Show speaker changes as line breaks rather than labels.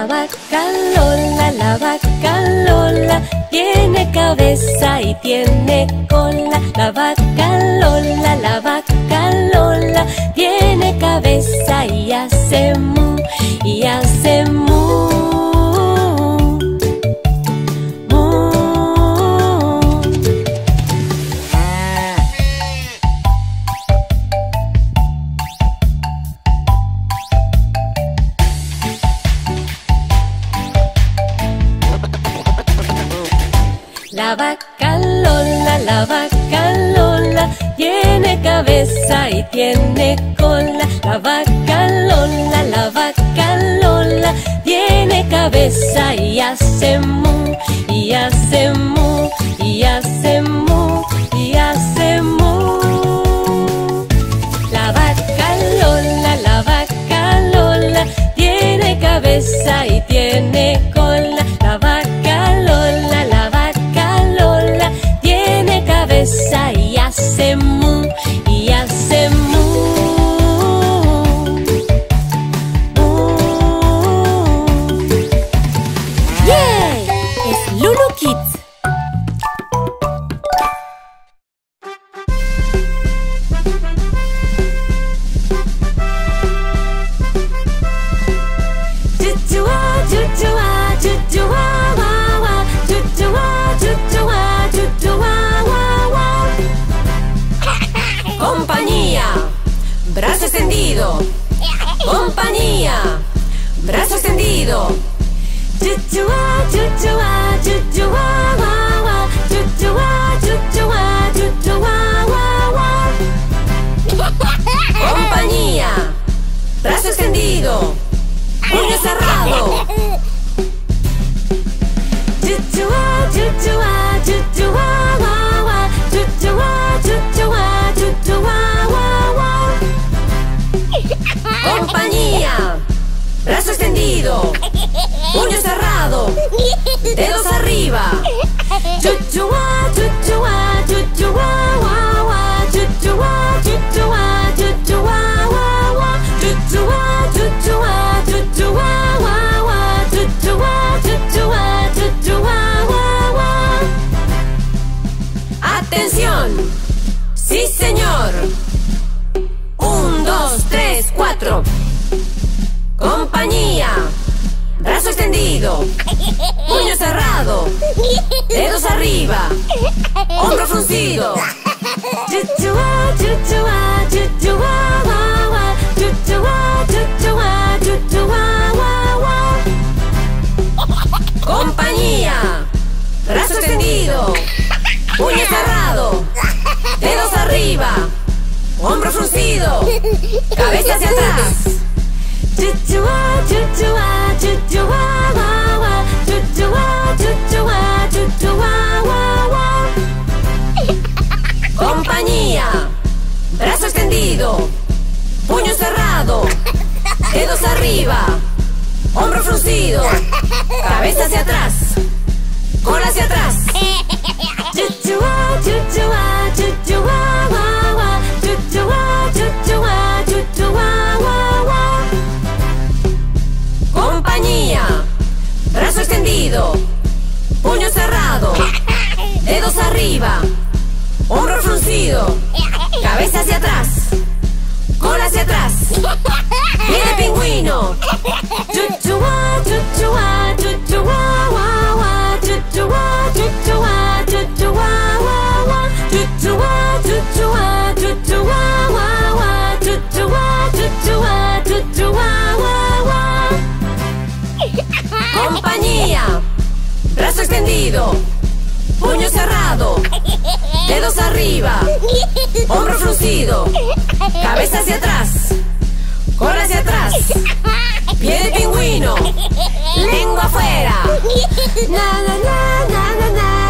la vaca Lola, tiene cabeza y tiene cola. La vaca Lola, tiene cabeza y hace mu, y hace mu. La vaca Lola, tiene cabeza y tiene cola. La vaca Lola, tiene cabeza y hace mu, y hace mu, y hace mu, y hace mu. La vaca Lola, tiene cabeza y tiene cola. La vaca Lola, tiene cabeza y hace mu, y hace mu. ¡Yay! Es Lulu Kids. Compañía, brazo extendido. Compañía, brazo extendido. Compañía, brazo extendido. Puño cerrado. Compañía, brazo extendido. Puño cerrado. Dedos arriba. ¡Atención! ¡Sí, señor! 1, 2, 3, 4. Compañía, brazo extendido. Puño cerrado. Dedos arriba. Hombro fruncido. Compañía, brazo extendido. Puño cerrado. Dedos arriba. Hombro fruncido. Cabeza hacia atrás. Compañía, brazo extendido. Puño cerrado. Dedos arriba. Hombro fruncido. Cabeza hacia atrás. Cola hacia atrás. Compañía, brazo extendido. Puño cerrado. Dedos arriba. Hombro fruncido. Cabeza hacia atrás. Cola hacia atrás. Pie de pingüino. Compañía, brazo extendido. Puño cerrado. Dedos arriba. Hombro fruncido. Cabeza hacia atrás. Cola hacia atrás. Pie de pingüino. Lengua afuera. Na na na na na na.